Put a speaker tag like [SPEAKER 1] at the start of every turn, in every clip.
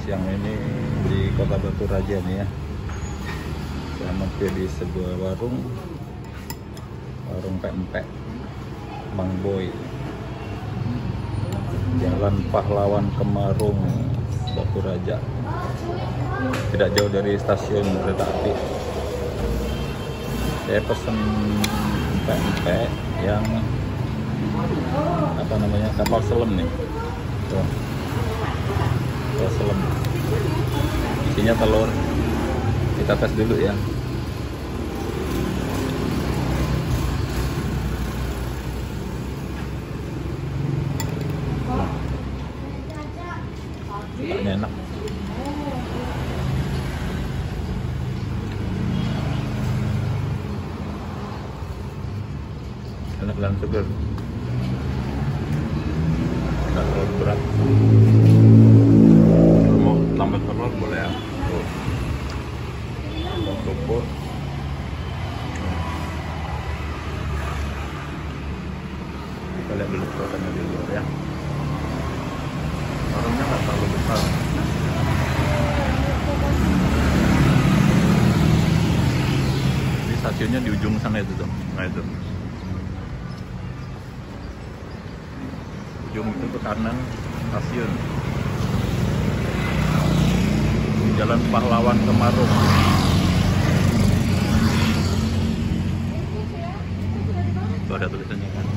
[SPEAKER 1] siang ini di Kota Batu Raja nih ya. Saya mampir di sebuah warung pempek Mang Boy, Jalan Pahlawan Kemarung, Batu Raja, tidak jauh dari stasiun kereta api. Saya pesen pempek yang apa namanya, kapal selam nih. Tuh, kapal selam, isinya telur. Kita tes dulu ya. Ini enak. Enak dan segar. Tidak terlalu berat. Mau tambah telur boleh ya. Tuh. Tambah kita lihat dulu suasananya di luar ya. Warungnya nggak terlalu besar. Ini stasiunnya di ujung sana itu tuh. Nah itu. Ujung itu ke kanan stasiun. Di Jalan Pahlawan Kemarung. Itu ada tulisannya kan.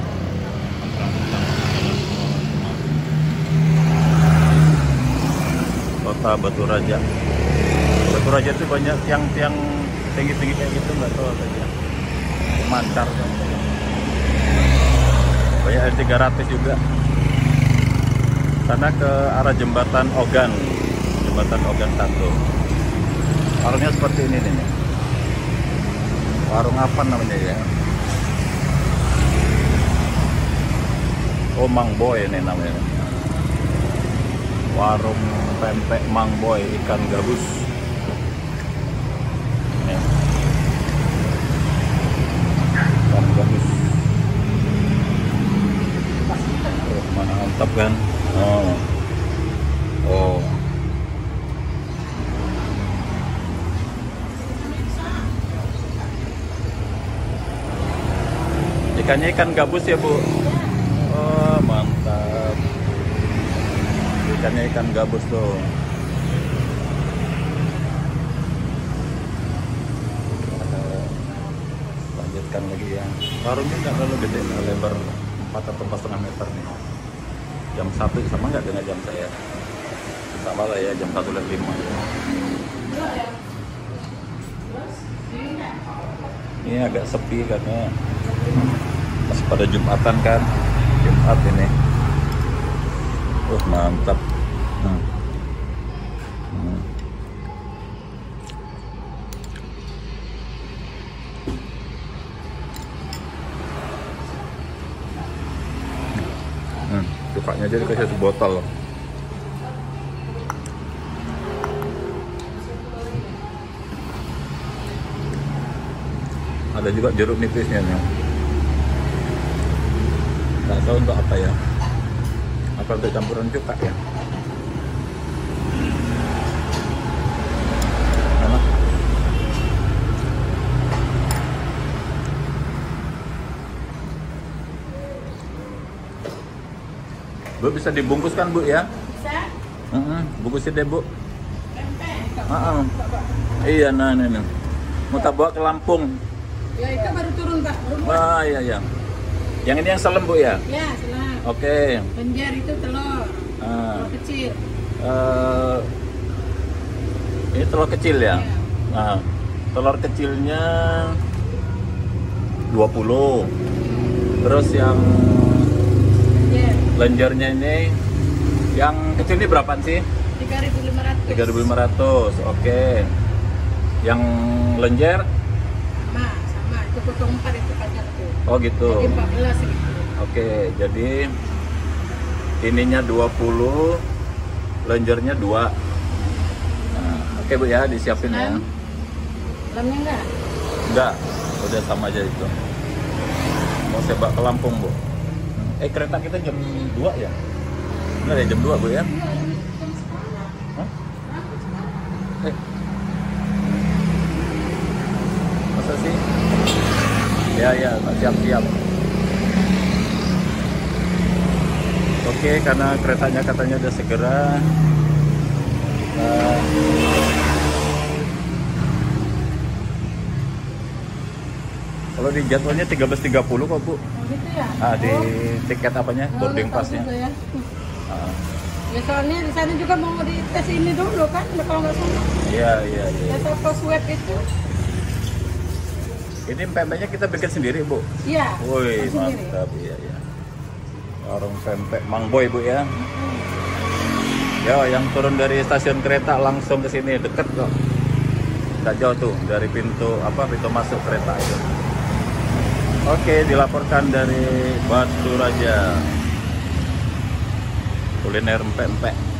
[SPEAKER 1] Kota Batu Raja. Batu Raja itu banyak tiang-tiang tinggi-tinggi kayak gitu, nggak tahu saja. Mancar. Banyak R300 juga. Sana ke arah jembatan Ogan. Jembatan Ogan 1. Warungnya seperti ini nih. Warung apa namanya ya? Oh, Mang Boy ini namanya. Warung pempek Mang Boy ikan gabus. Nih. Ikan gabus. Oh, mana mantap kan? Oh. Oh. Ikannya ikan gabus ya, Bu? Oh, mantap. Ikannya ikan gabus tuh. Lanjutkan lagi ya. Warungnya nggak terlalu gede, lebar 4 atau 4,5 meter nih. Jam 1 sama nggak dengan jam saya? Sama lah ya, jam 1:05 ya. Ini agak sepi karena masih pada Jumatan kan. Jumat ini. Mantap. Cukanya aja dikasih 1 botol. Ada juga jeruk nipisnya nih. Nggak tahu untuk apa ya. Apa untuk campuran cuka ya? Enak. Bu, bisa dibungkus kan, Bu ya?
[SPEAKER 2] Bisa.
[SPEAKER 1] Bungkusin deh, Bu.
[SPEAKER 2] Pempek.
[SPEAKER 1] Iya, nah ini. Mau tak bawa ke Lampung.
[SPEAKER 2] Ya, itu baru turun, Pak.
[SPEAKER 1] Wah, iya, iya. Yang ini yang selem, Bu ya?
[SPEAKER 2] Ya, selang.
[SPEAKER 1] Oke.
[SPEAKER 2] Lenjer itu telur. Telur kecil.
[SPEAKER 1] Ini telur kecil ya?
[SPEAKER 2] Ya.
[SPEAKER 1] Nah, telur kecilnya 20. Terus yang lenjernya ini, yang kecil ini berapaan sih?
[SPEAKER 2] 3.500.
[SPEAKER 1] 3.500. Oke. Yang lenjer?
[SPEAKER 2] Sama. Itu potong 4 itu panjang tuh.
[SPEAKER 1] Oh gitu.
[SPEAKER 2] Jadi 14 gitu.
[SPEAKER 1] Oke, jadi ininya 20, lenjernya 2. Nah, oke Bu ya, disiapin ya.
[SPEAKER 2] Lamnya enggak?
[SPEAKER 1] Enggak, udah sama aja itu. Mau saya bawa ke Lampung, Bu. Kereta kita jam 2 ya? Enggak ya, jam 2 Bu ya? Hah? masa sih? Ya, siap-siap. Oke, karena keretanya katanya udah segera. Kalau di jadwalnya 13.30 kok, Bu.
[SPEAKER 2] Oh gitu ya?
[SPEAKER 1] Di tiket apanya? Boarding passnya.
[SPEAKER 2] Ya.
[SPEAKER 1] Ah.
[SPEAKER 2] Ya soalnya di sana juga mau dites ini dulu kan, kalau nggak salah.
[SPEAKER 1] Iya.
[SPEAKER 2] Tes apa swab itu?
[SPEAKER 1] Ini pempeknya kita bikin sendiri, Bu.
[SPEAKER 2] Iya.
[SPEAKER 1] Woi,
[SPEAKER 2] sendiri.
[SPEAKER 1] mantap. Iya. Warung pempek Mang Boy, Bu ya. Ya, yang turun dari stasiun kereta langsung ke sini, deket kok. Nggak jauh tuh dari pintu masuk kereta itu. Oke, dilaporkan dari Batu Raja. Kuliner pempek.